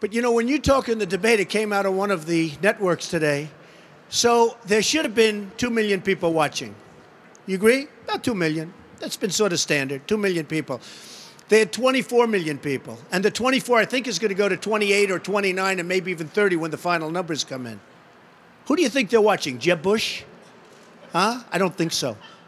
But you know, when you talk in the debate, it came out on one of the networks today. So there should have been 2 million people watching. You agree? About 2 million. That's been sort of standard, 2 million people. They had 24 million people. And the 24, I think, is going to go to 28 or 29 and maybe even 30 when the final numbers come in. Who do you think they're watching? Jeb Bush? Huh? I don't think so.